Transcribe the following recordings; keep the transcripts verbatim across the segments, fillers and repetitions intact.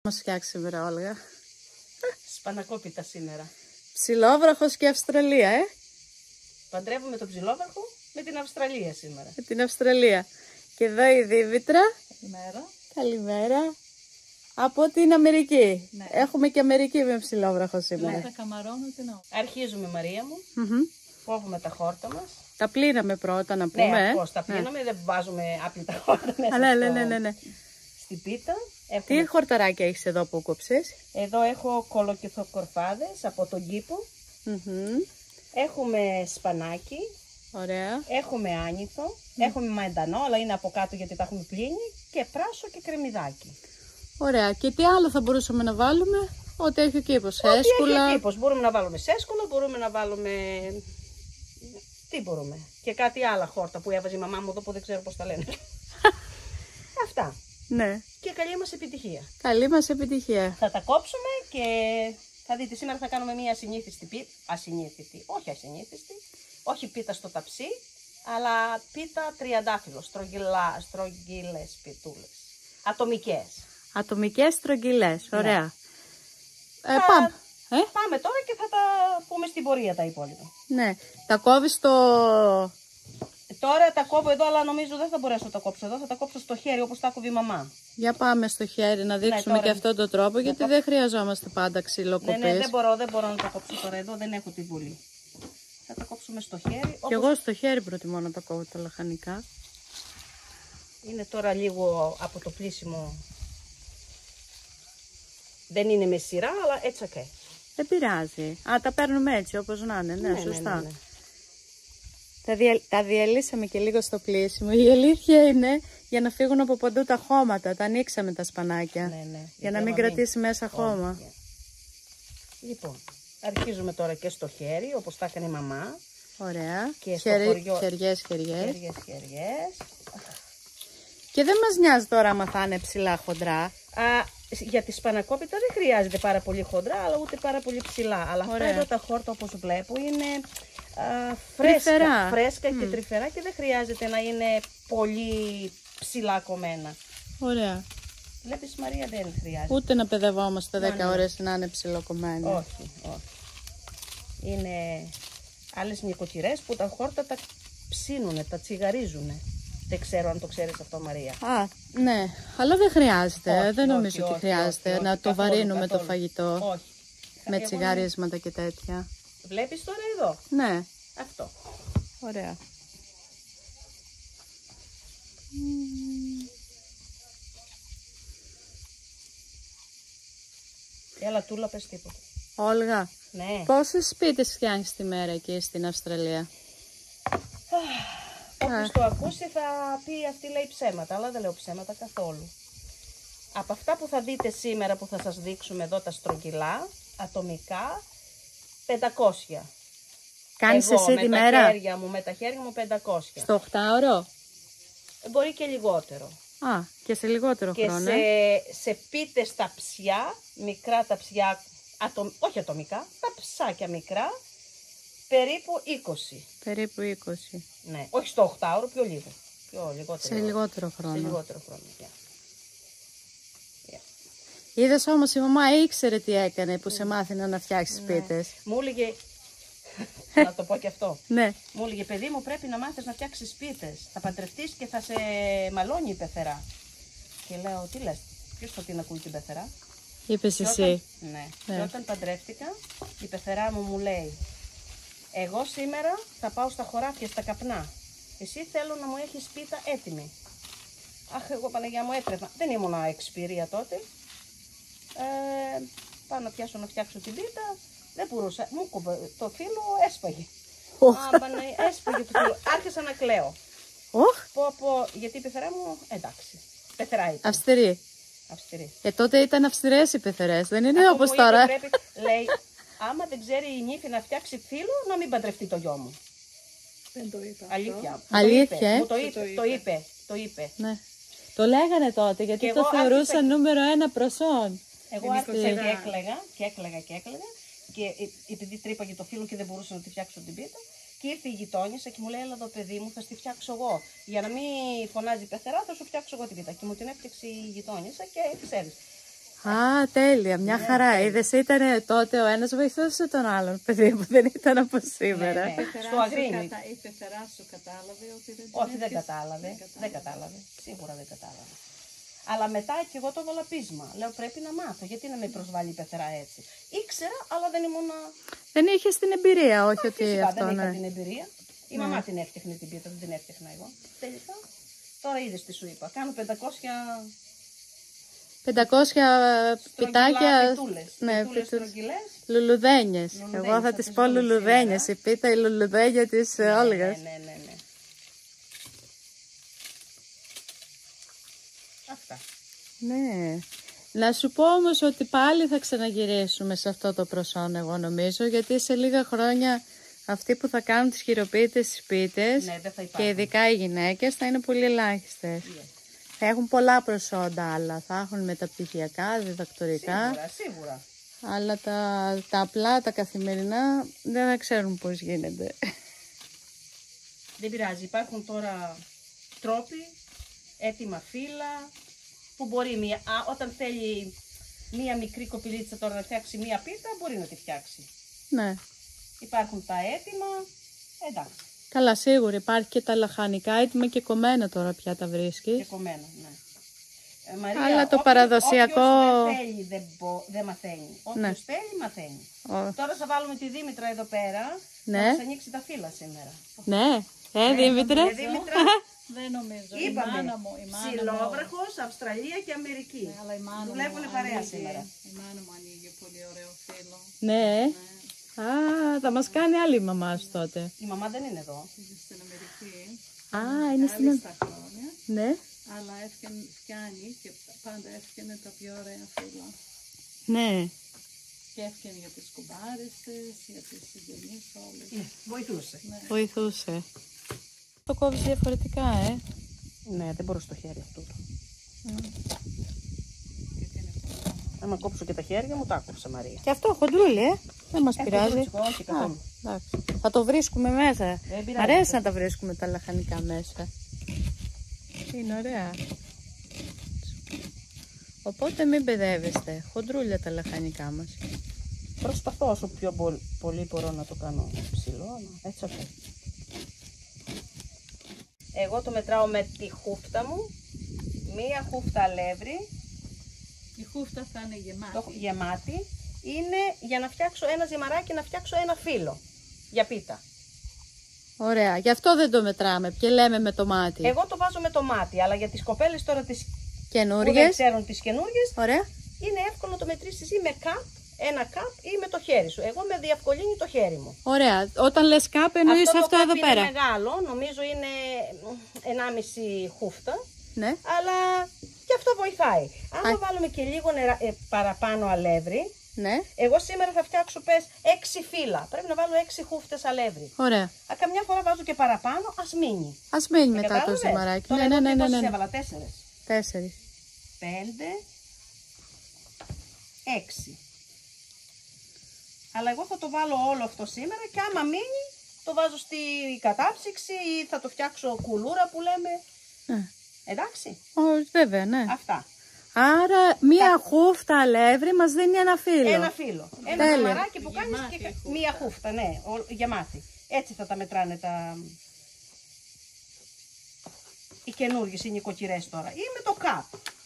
Μας φτιάξει σήμερα, Όλγα. Σπανακόπιτα σήμερα. Ψιλόβραχος και Αυστραλία, ε. Παντρεύουμε τον ψιλόβραχο με την Αυστραλία σήμερα. Με την Αυστραλία. Και εδώ η Δήμητρα. Καλημέρα. Καλημέρα. Από την Αμερική. Ναι. Έχουμε και Αμερική με ψιλόβραχο σήμερα. Ναι, θα καμαρώνω την ώρα. Αρχίζουμε, Μαρία μου. Mm-hmm. Κόβουμε τα χόρτα μας. Τα πλύναμε πρώτα, να πούμε. Ναι, πώς τα πλύναμε, ναι. Δεν βάζουμε άπλυτα χόρτα μέσα. Αλλά, στο... ναι, ναι, ναι, ναι. Στην πίτα. Έχουμε... Τι χορταράκια έχεις εδώ που κόψες? Εδώ έχω κολοκυθοκορφάδες από τον κήπο. Mm-hmm. Έχουμε σπανάκι. Ωραία. Έχουμε άνηθο. Mm. Έχουμε μαντανό, αλλά είναι από κάτω γιατί τα έχουμε πλύνει. Και πράσο και κρεμμυδάκι. Ωραία. Και τι άλλο θα μπορούσαμε να βάλουμε? Ό,τι έχει ο κήπος. Ό,τι Σέσκουλα. έχει ο κήπος. Μπορούμε να βάλουμε σέσκουλα, μπορούμε να βάλουμε... Τι μπορούμε. Και κάτι άλλα χόρτα που έβαζε η μαμά μου εδώ που δεν ξέρω πώς τα λένε. Αυτά. Ναι. Και καλή μας επιτυχία. Καλή μας επιτυχία. Θα τα κόψουμε και θα δείτε σήμερα θα κάνουμε μια ασυνήθιστη πίτα. Ασυνήθιστη, όχι ασυνήθιστη. Όχι πίτα στο ταψί, αλλά πίτα τριαντάφυλλο. Στρογγυλά, στρογγυλές πιτούλες. Ατομικές. Ατομικές στρογγυλές. Ωραία. Ναι. Ε, θα... πάμε. Ε? Πάμε τώρα και θα τα πούμε στην πορεία τα υπόλοιπα. Ναι. Τα κόβεις στο... Τώρα τα κόβω εδώ, αλλά νομίζω δεν θα μπορέσω να τα κόψω εδώ. Θα τα κόψω στο χέρι όπως τα κόβει η μαμά. Για πάμε στο χέρι να δείξουμε ναι, και αυτόν τον τρόπο, γιατί το... δεν χρειαζόμαστε πάντα ξυλοκοπές. Ναι, ναι, δεν μπορώ, δεν μπορώ να το κόψω τώρα εδώ, δεν έχω τη βουλή. Θα τα κόψουμε στο χέρι. Και όπως... εγώ στο χέρι προτιμώ να τα κόβω τα λαχανικά. Είναι τώρα λίγο από το πλύσιμο. Δεν είναι με σειρά, αλλά έτσι okay. Δεν πειράζει. Α, τα παίρνουμε έτσι όπως να είναι, ναι, ναι σωστά. Ναι, ναι, ναι. Τα, δια... τα διαλύσαμε και λίγο στο πλύσιμο. Η αλήθεια είναι για να φύγουν από παντού τα χώματα. Τα ανοίξαμε τα σπανάκια. Ναι, ναι. Για να μην κρατήσει μην... μέσα χώμα. Oh, yeah. Λοιπόν, αρχίζουμε τώρα και στο χέρι, όπως τα έκανε η μαμά. Ωραία. Και Χέρι... στο χωριό... χεριές, χεριές. Χεριές, χεριές. Και δεν μας νοιάζει τώρα άμα θα είναι ψηλά χοντρά. Α, για τη σπανακόπιτα δεν χρειάζεται πάρα πολύ χοντρά, αλλά ούτε πάρα πολύ ψηλά. Αλλά αυτά εδώ τα χόρτα όπως βλέπω είναι α, φρέσκα, φρέσκα mm. και τρυφερά και δεν χρειάζεται να είναι πολύ ψηλά κομμένα. Ωραία. Βλέπεις, Μαρία, δεν χρειάζεται. Ούτε να παιδευόμαστε δέκα ναι. ώρες να είναι ψηλοκομμένοι. Όχι, όχι. Είναι άλλες νοικοκυρές που τα χόρτα τα ψίνουνε, τα τσιγαρίζουνε. Δεν ξέρω αν το ξέρεις αυτό, Μαρία. Α, ναι. Αλλά δεν χρειάζεται. Όχι, δεν νομίζω όχι, ότι όχι, χρειάζεται όχι, όχι, να όχι, το καθόλου, βαρύνουμε καθόλου. το φαγητό. Όχι. Με Εγώ... τσιγαρίσματα και τέτοια. Βλέπεις τώρα εδώ. Ναι. Αυτό. Ωραία. Έλα, Τούλα, πες τίποτα. Όλγα, ναι. Πόσες σπίτες φτιάχνεις τη μέρα εκεί στην Αυστραλία? Όποιος το ακούσει θα πει αυτή λέει ψέματα, αλλά δεν λέω ψέματα καθόλου. Από αυτά που θα δείτε σήμερα που θα σας δείξουμε εδώ τα στρογγυλά, ατομικά, πεντακόσια. Κάνεις Εγώ, εσύ με τη τα μέρα? Χέρια μου, με τα χέρια μου πεντακόσια. Στο οχτάωρο? Μπορεί και λιγότερο. Α, και σε λιγότερο και χρόνο. Και σε, σε πίτες ταψιά, μικρά ταψιά, ατομ, όχι ατομικά, ταψάκια μικρά, περίπου είκοσι. Περίπου είκοσι. Ναι, όχι στο οχτάωρο, πιο λίγο. Πιο λιγότερο. Σε λιγότερο χρόνο. Σε λιγότερο χρόνο, yeah. Yeah. Είδες όμως η μαμά ήξερε τι έκανε που mm. σε μάθαινε να φτιάξεις ναι. σπίτες. Μου έλεγε, να το πω και αυτό. Ναι. Μου έλεγε, παιδί μου, πρέπει να μάθεις να φτιάξεις σπίτες. Θα παντρευτείς και θα σε μαλώνει η πεθερά. Και λέω, τι λες, ποιος θα την ακούει την πεθερά? Είπες και εσύ. Όταν, ναι. ναι. Και όταν παντρεύτηκα, η πεθερά μου μου λέει, εγώ σήμερα θα πάω στα χωράφια, στα καπνά. Εσύ θέλω να μου έχεις πίτα έτοιμη. Αχ, εγώ Παναγιά μου έτρεπα. Δεν ήμουνα εξπυρία τότε. Ε, πάω να πιάσω να φτιάξω την πίτα. Δεν μπορούσα. Μου κόβε, το φύλλο έσπαγε. Oh. Α, πανε, έσπαγε το φύλλο. Άρχισα να κλαίω. Oh. Πω, πω, γιατί η πεθερά μου, εντάξει. Πεθερά ήταν. Αυστηρή. Αυστηρή. Ε, τότε ήταν αυστηρές οι πεθερές, δεν είναι όπως τώρα. Πρέπει, λέει, άμα δεν ξέρει η νύφη να φτιάξει φύλλο, να μην παντρευτεί το γιο μου. Δεν το είπα. Αλήθεια. Αλήθεια, ε? Μου το είπε. Το είπε. Το είπε. Ναι. Το λέγανε τότε, γιατί και το θεωρούσαν άρχισα... νούμερο ένα προσόν. Εγώ άρχισα και έκλαιγα και έκλαιγα και έκλαιγα. Και επειδή τρύπαγε το φύλλο και δεν μπορούσα να τη φτιάξω την πίτα, και ήρθε η γειτόνισσα και μου λέει, έλα εδώ παιδί μου, θα στη φτιάξω εγώ. Για να μην φωνάζει η πεθερά, θα σου φτιάξω εγώ την πίτα. Και μου την έφτιαξε η γειτόνισσα και ξέρεις. Α, τέλεια, μια Ναι, χαρά. τέλεια. Είδες, ήταν τότε ο ένας βοηθούσε τον άλλον, παιδί μου, δεν ήταν όπως σήμερα. Ναι, ναι. Στο Αγρίνιο. Κατα... Η πεθερά σου κατάλαβε ότι δεν την Όχι, δεν έφτιαξε. κατάλαβε. Δεν κατάλαβε. Δεν κατάλαβε. Σίγουρα δεν κατάλαβε. Αλλά μετά και εγώ το έβαλα πείσμα. Λέω πρέπει να μάθω. Γιατί να με προσβάλλει η πεθερά έτσι. Ήξερα, αλλά δεν ήμουν. Δεν είχες την εμπειρία, όχι ότι Φυσικά αυτό, δεν είχα ναι. την εμπειρία. Η μαμά την έφτιαχνε την πίτα, δεν την έφτιαχνα εγώ. Τελικά. Τώρα είδες τι σου είπα. Κάνω πεντακόσια πεντακόσια πιτάκια, πιτούλες. ναι, Πιτούλες πιτούλες. στρογγυλές. Λουλουδένιες. Λουλουδένιες, Εγώ θα θα τις τις πω δούμε λουλουδένιες. Η σήμερα. πίτα η λουλουδένια της Ναι, Όλγας. ναι, ναι, ναι. Αυτά. Ναι. Να σου πω όμως ότι πάλι θα ξαναγυρίσουμε σε αυτό το προσόν, εγώ νομίζω, γιατί σε λίγα χρόνια αυτοί που θα κάνουν τις χειροποίητες στις πίτες Ναι, δεν θα και υπάρχουν. ειδικά οι γυναίκες θα είναι πολύ ελάχιστες. Yeah. Θα έχουν πολλά προσόντα άλλα, θα έχουν μεταπτυχιακά, διδακτορικά, Σίγουρα, σίγουρα. αλλά τα, τα απλά, τα καθημερινά δεν θα ξέρουν πώς γίνεται. Δεν πειράζει. Υπάρχουν τώρα τρόποι, έτοιμα φύλλα, που μπορεί μία, α, όταν θέλει μία μικρή κοπηλίτσα τώρα να φτιάξει μία πίτα, μπορεί να τη φτιάξει. Ναι. Υπάρχουν τα έτοιμα, εντάξει, Καλά, σίγουρα υπάρχει και τα λαχανικά έτοιμα και κομμένα τώρα πια τα και βρίσκεις. κομμένα, ναι. Ε, Μαρία, Αλλά το όποιος- παραδοσιακό- όποιος δεν θέλει δεν, μπο- δεν μαθαίνει. Όποιος Ναι. θέλει μαθαίνει. Ω, Τώρα θα βάλουμε τη Δήμητρα εδώ πέρα Ναι. να μας ανοίξει τα φύλλα σήμερα. ναι, ε, Δήμητρε. Ε, Δήμητρα, Δεν νομίζω. Η είπαμε, μάνα μου, η μάνα μου. Ψιλόβραχος, Αυστραλία και Αμερική. Ναι, αλλά η μάνα μου Δουλεύουνε παρέα ανοίγει- σήμερα. Η μάνα μου ανοίγει πολύ ωραίο φύλλο. Ναι. Ναι, Α, θα μας κάνει άλλη η μαμά σου τότε. Η μαμά δεν είναι εδώ. είναι στην Αμερική. Α, είναι στην... Άλλη στα χρόνια. Ναι. Αλλά έφτιαν- φτιάνει και πάντα έφτιανε τα πιο ωραία φύλλα. Ναι. Και έφτιανε για τις κουμπάρες της, για τις συγγενείς όλες. Ναι, βοηθούσε. Βοηθούσε. Το κόβεις διαφορετικά, ε. Ναι, δεν μπορώ στο χέρι αυτού. Γιατί είναι πολύ. Άμα κόψω και τα χέρια μου, τα άκουψα, Μαρία. Και αυτό χοντρούλι, ε. Δεν μας Ε, πειράζει. χοντρούτσικο, όχι, καθόλου. Α, εντάξει. Θα το βρίσκουμε μέσα. Δεν πειράζει. Μ' αρέσει να τα βρίσκουμε τα λαχανικά μέσα. Είναι ωραία. Οπότε μην μπεδεύεστε. Χοντρούλια τα λαχανικά μας. Προσπαθώ όσο πιο μπο- πολύ μπορώ να το κάνω ψηλό, αλλά έτσι αυτό. Εγώ το μετράω με τη χούφτα μου. Μία χούφτα αλεύρι, Η χούφτα θα είναι γεμάτη. το έχω γεμάτη. Είναι για να φτιάξω ένα ζυμαράκι, να φτιάξω ένα φύλλο για πίτα. Ωραία. Γι' αυτό δεν το μετράμε. Και λέμε με το μάτι. Εγώ το βάζω με το μάτι, αλλά για τις κοπέλες τώρα τις που δεν Καινούργιες. ξέρουν τις καινούργιες, Ωραία. είναι εύκολο να το μετρήσεις ή με καπ, ένα καπ ή με το χέρι σου. Εγώ με διευκολύνει το χέρι μου. Ωραία. Όταν λες κάπου εννοείς αυτό, το καπ εδώ είναι πέρα. μεγάλο, νομίζω είναι ενάμιση χούφτα, Ναι. αλλά και αυτό βοηθάει. Αν Α. βάλουμε και λίγο νερα, ε, παραπάνω αλεύρι, Ναι. εγώ σήμερα θα φτιάξω πες έξι φύλλα. Πρέπει να βάλω έξι χούφτες αλεύρι. Ωραία. Α, καμιά φορά βάζω και παραπάνω, ας μείνει. Ας μείνει Με μετά το κατάλαβες? ζυμαράκι. Τώρα Ναι, ναι, εγώ ναι, τι ναι, πόσες ναι. έβαλα, τέσσερις. Τέσσερις. Πέντε, έξι. Αλλά εγώ θα το βάλω όλο αυτό σήμερα και άμα μείνει το βάζω στη κατάψυξη ή θα το φτιάξω κουλούρα που λέμε. Ναι. Εντάξει, Ω, βέβαια, ναι. αυτά. Άρα μία χούφτα αλεύρι μας δίνει ένα φύλλο. Ένα φύλλο. Ένα Τέλεια. ζυμαράκι που κάνεις Γεμάτη και η χούφτα. μία χούφτα, ναι, ο- γεμάτη. Έτσι θα τα μετράνε τα... οι καινούργιες, οι νοικοκυρές τώρα. Ή με το καπ.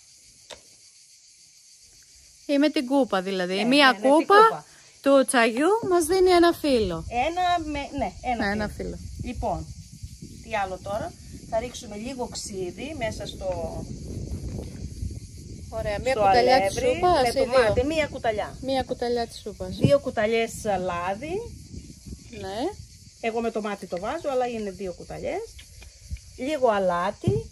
Ή με την κούπα δηλαδή. Ναι, Μία ναι, ναι, την κούπα, κούπα. του τσαγιού μας δίνει ένα φύλλο. Ένα με... ναι, ένα, Ναι, ένα φύλλο. φύλλο. Λοιπόν, τι άλλο τώρα. Θα ρίξουμε λίγο ξύδι μέσα στο, Ωραία, μία στο κουταλιά της αλεύρι σούπας με ή το μάτι. δύο. Μία κουταλιά. Μία κουταλιά της σούπας. Δύο κουταλιές λάδι. Ναι. Εγώ με το μάτι το βάζω, αλλά είναι δύο κουταλιές. Λίγο αλάτι.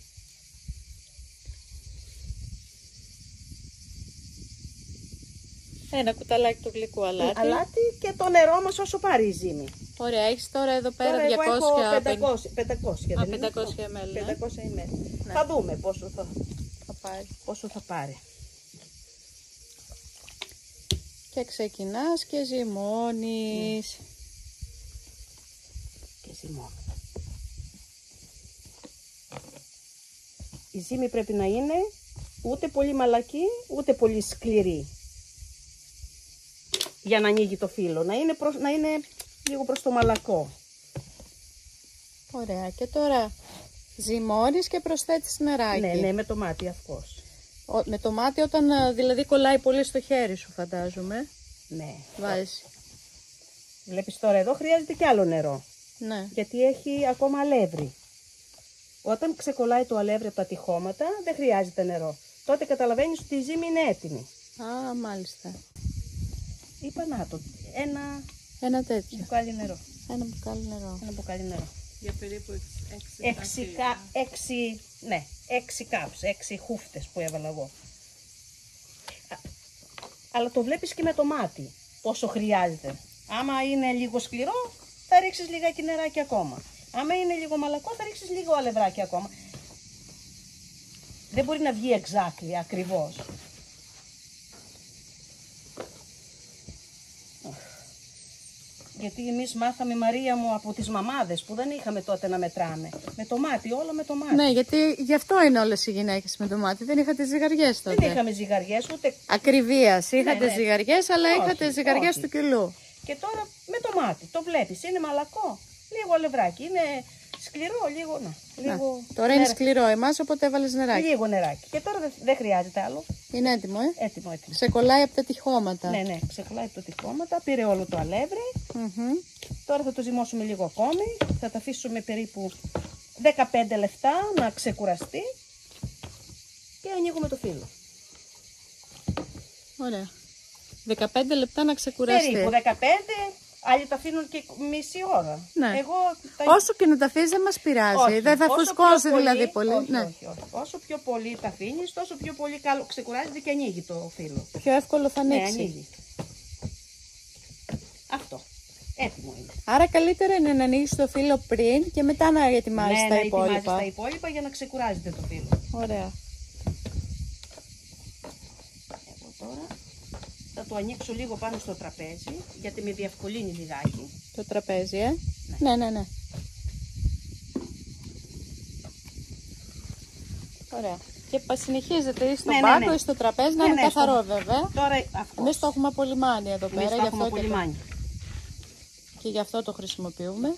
Ένα κουταλάκι του γλυκού αλάτι. Αλάτι και το νερό μας όσο πάρει η ζύμη. Ωραία, έχεις τώρα εδώ πέρα Τώρα εγώ έχω διακόσια πεντακόσια, πεντακόσια, Α, δεν είναι πεντακόσια αυτό? μιλ, ναι. πεντακόσια μιλ. Ναι. Θα δούμε πόσο θα, θα πάρει. πόσο θα πάρει. Και ξεκινάς και ζυμώνεις. Και ζυμώνω. Η ζύμη πρέπει να είναι Ούτε πολύ μαλακή, ούτε πολύ σκληρή. Για να ανοίγει το φύλλο. Να είναι, προς, να είναι λίγο προς το μαλακό. Ωραία. Και τώρα ζυμώνεις και προσθέτεις νεράκι. Ναι, ναι, με το μάτι αυκώς. Ο, με το μάτι όταν δηλαδή κολλάει πολύ στο χέρι σου, φαντάζομαι. Ναι. Βάζεις. Βλέπεις τώρα εδώ χρειάζεται και άλλο νερό. Ναι. Γιατί έχει ακόμα αλεύρι. Όταν ξεκολλάει το αλεύρι από τα τυχώματα δεν χρειάζεται νερό. Τότε καταλαβαίνεις ότι η ζύμη είναι έτοιμη. Α, μάλιστα. Είπα να το, ένα Ένα τέτοιο. μπουκάλι νερό. Ένα μπουκάλι νερό. Ένα μπουκάλι νερό. Για περίπου έξι. Έξι, κα, έξι, ναι, έξι cups, έξι χούφτες που έβαλα εγώ. Α, αλλά το βλέπεις και με το μάτι πόσο χρειάζεται. Άμα είναι λίγο σκληρό θα ρίξεις λιγάκι νεράκι ακόμα. Άμα είναι λίγο μαλακό θα ρίξεις λίγο αλευράκι ακόμα. Δεν μπορεί να βγει exactly, ακριβώς. Γιατί εμείς μάθαμε, Μαρία μου, από τις μαμάδες που δεν είχαμε τότε να μετράμε. Με το μάτι, όλο με το μάτι. Ναι, γιατί γι' αυτό είναι όλες οι γυναίκες με το μάτι. Δεν είχατε ζυγαριές τότε. Δεν είχαμε ζυγαριές ούτε. Ακριβίας. Είχατε ναι. ζυγαριές, αλλά Όχι, είχατε ζυγαριές όχι. του κιλού. Και τώρα με το μάτι, το βλέπεις, είναι μαλακό, λίγο αλευράκι, είναι σκληρό, λίγο, να, λίγο Να, τώρα είναι νερα- σκληρό εμάς, οπότε έβαλες νεράκι. λίγο νεράκι. Και τώρα δεν δεν χρειάζεται άλλο, Είναι έτοιμο, ε. έτοιμο, έτοιμο. Ξεκολλάει από τα τυχώματα. Ναι, ναι, ξεκολλάει το τυχώματα, πήρε όλο το αλεύρι, Μμμ. τώρα θα το ζυμώσουμε λίγο ακόμη, θα το αφήσουμε περίπου δεκαπέντε λεπτά να ξεκουραστεί και ανοίγουμε το φύλλο. Ωραία. δεκαπέντε λεπτά να ξεκουραστεί. Περίπου δεκαπέντε, άλλοι τα αφήνουν και μισή ώρα. Ναι. Εγώ τα... Όσο και να τα αφήσεις δεν μας πειράζει. Όχι, Δεν θα όσο φουσκώσει πιο δηλαδή πολύ. Όχι, Ναι. όχι, όχι. Όσο πιο πολύ τα αφήνεις, τόσο πιο πολύ καλό ξεκουράζεται και ανοίγει το φύλλο. Πιο εύκολο θα Ναι, ανοίξει. ανοίγει. Αυτό. Έτοιμο είναι. Άρα καλύτερα είναι να ανοίξει το φύλλο πριν και μετά να ετοιμάζεις Ναι, τα να υπόλοιπα. ετοιμάζεις τα υπόλοιπα για να ξεκουράζεται το φύλλο. Ωραία. Εγώ τώρα θα το ανοίξω λίγο πάνω στο τραπέζι, γιατί με διευκολύνει λιγάκι. Το τραπέζι, ε. Ναι, ναι, ναι. Ωραία. Και πα- συνεχίζετε ή στον Ναι, ναι, πάγκο ναι. ή στο τραπέζι να Ναι, είναι ναι, καθαρό στο- βέβαια. Τώρα αυτό. Εμείς το έχουμε απολυμάνει εδώ Εμείς πέρα, το γι' έχουμε αυτό και, το... απολυμάνει. και γι' αυτό το χρησιμοποιούμε.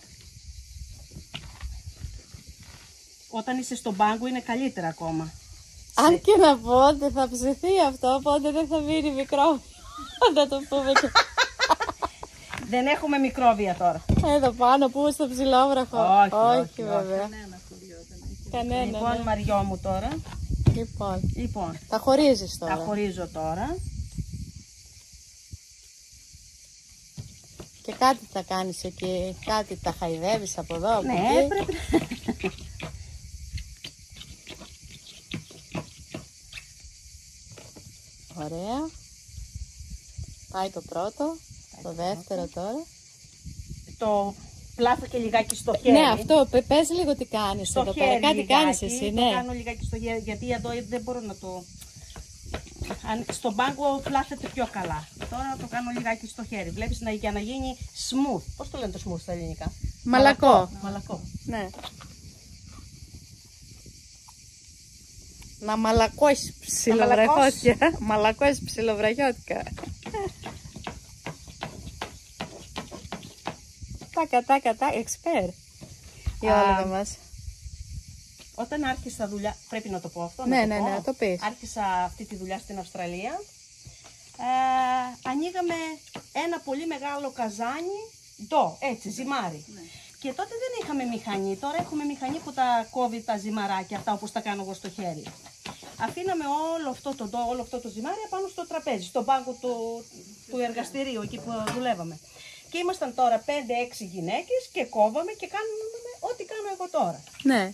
Όταν είσαι στον πάγκο είναι καλύτερα ακόμα. Αν και να πω ότι θα ψηθεί αυτό, οπότε δεν θα μείνει μικρό. Θα το πούμε και Δεν έχουμε μικρόβια τώρα. εδώ πάνω που στο ψηλόβραχο. Όχι, όχι, όχι. βέβαια. Κανένα χωριό δεν έχει. Κανένα. Λοιπόν, ναι. Μαριό μου τώρα. Λοιπόν, Λοιπόν, τα χωρίζεις τα τώρα. χωρίζω τώρα. Και κάτι θα κάνεις εκεί, κάτι τα χαϊδεύεις από εδώ, από Ναι, εκεί. πρέπει. Ωραία. Πάει το πρώτο, το δεύτερο τώρα. Το πλάθω και λιγάκι στο χέρι. Ναι, αυτό, πε- πες λίγο τι κάνεις Στο εδώ χέρι πέρα. Κάτι λιγάκι, κάνεις εσύ, το ναι. κάνω λιγάκι στο χέρι, γιατί εδώ δεν μπορώ να το... Αν στον πάγκο πλάθεται πιο καλά. Τώρα το κάνω λιγάκι στο χέρι. Βλέπεις να, για να γίνει smooth. Πώς το λένε το smooth στα ελληνικά? Μαλακό. Μαλακό. Ναι. Να μαλακώσεις ψιλοβραχιώτικα. Μαλακώσεις ψιλοβραχιώτικα. Τάκα, τάκα, τάκα, εξπέρ. Η Α, όλα μας. Όταν άρχισα δουλειά, πρέπει να το πω αυτό, Ναι, να το ναι, πω. ναι, το πεις. Άρχισα αυτή τη δουλειά στην Αυστραλία. Ε, ανοίγαμε ένα πολύ μεγάλο καζάνι, ντο, έτσι, ζυμάρι. Ναι. Και τότε δεν είχαμε μηχανή, τώρα έχουμε μηχανή που τα κόβει τα ζυμαράκια, αυτά όπως τα κάνω εγώ στο χέρι. Αφήναμε όλο αυτό το ντο, όλο αυτό το ζυμάρι πάνω στο τραπέζι, στον πάγκο του, του εργαστηρίου, εκεί που δουλεύαμε. Και ήμασταν τώρα πέντε έξι γυναίκες και κόβαμε και κάναμε ό,τι κάνω εγώ τώρα. Ναι.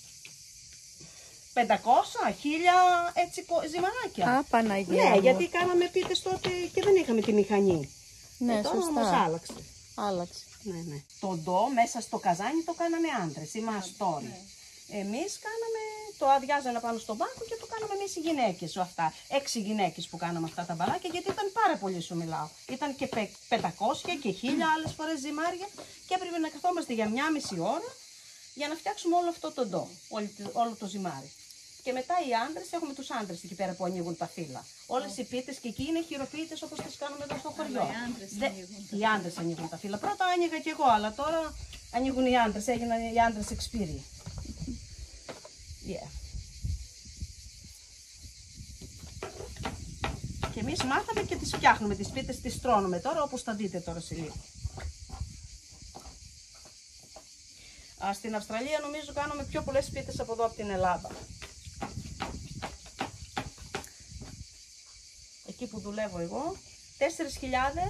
πεντακόσια, χίλια έτσι κο- ζυμαράκια. Α, Παναγία Ναι, μου. γιατί κάναμε πίτες τότε και δεν είχαμε τη μηχανή. Ναι, ε, τώρα όμως σωστά. άλλαξε. Άλλαξε. Ναι, ναι. Το ντο μέσα στο καζάνι το κάνανε άντρες, οι μαστόροι. Εμείς κάναμε, το αδειάζανε πάνω στον πάγκο και το κάναμε εμείς οι γυναίκες αυτά. Έξι γυναίκες που κάναμε αυτά τα μπαλάκια, γιατί ήταν πάρα πολύ, σου μιλάω. Ήταν και πε- πεντακόσια και χίλια άλλες φορές ζυμάρια και έπρεπε να καθόμαστε για μια μισή ώρα για να φτιάξουμε όλο αυτό το ντο, όλο, όλο το ζυμάρι. Και μετά οι άντρες, έχουμε τους άντρες εκεί πέρα που ανοίγουν τα φύλλα. Όλες οι πίτες και εκεί είναι χειροποίητες όπως τις κάνουμε εδώ στο χωριό. Αλλά οι άντρες Δε... ανοίγουν. Οι άντρες ανοίγουν τα φύλλα. Πρώτα άνοιγα κι εγώ, αλλά τώρα ανοίγουν οι άντρες. Έγιναν οι άντρες εξπύροι. Yeah. Και εμείς μάθαμε και τις φτιάχνουμε, τις πίτες τις τρώνουμε τώρα, όπως θα δείτε τώρα σε λίγο. Α, στην Αυστραλία νομίζω κάνουμε πιο πολλές πίτες από εδώ από την Ελλάδα. Εκεί που δουλεύω εγώ, τέσσερις χιλιάδες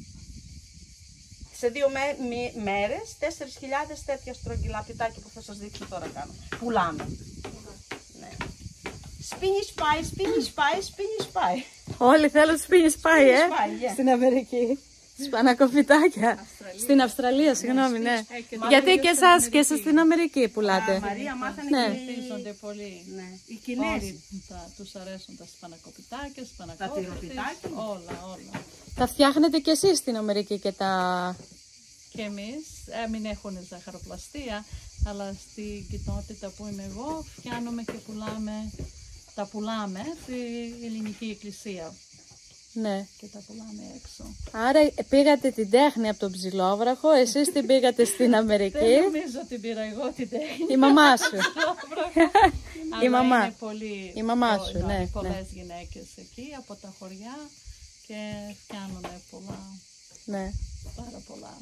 σε δύο μέ, μέ, μέρες, τέσσερις χιλιάδες τέτοια στρογγυλά πιτάκια που θα σας δείξω τώρα κάνουμε. Πουλάμε. Ναι. Spinach pie, spinach pie, spinach pie. Όλοι θέλουν spinach pie, ε, Spinach pie, yeah. στην Αμερική. Σπανακοφιτάκια. Αυστραλία. Στην Αυστραλία, συγγνώμη, ναι. Ε, και Γιατί το και ίδιο στην εσάς και εσείς Αμερική. στην Αμερική Α, πουλάτε. Μαρία, μάθανε Ναι. και οι... Χτίζονται πολύ. Ναι. Οι Κινέζοι. Όλοι τα, τους αρέσουν τα σπανακοπιτάκια, σπανακόπιτες, τυροπιτάκια. όλα, όλα. Τα φτιάχνετε κι εσείς στην Αμερική και τα... Και εμείς, ε, μην έχουν ζαχαροπλαστεία, αλλά στην κοινότητα που είμαι εγώ, φτιάνουμε και πουλάμε, τα πουλάμε στη Ελληνική Εκκλησία Ναι. και τα πουλάμε έξω. Άρα πήγατε την τέχνη από τον Ψηλόβραχο, εσείς την πήγατε στην Αμερική. Δεν νομίζω ότι πήρα εγώ την τέχνη. Η μαμά σου. Αλλά μαμά. είναι πολύ, Η μαμά πο- σου, ναι, ναι, πολλές ναι. γυναίκες εκεί από τα χωριά και φτιάνουν πολλά, Ναι. πάρα πολλά.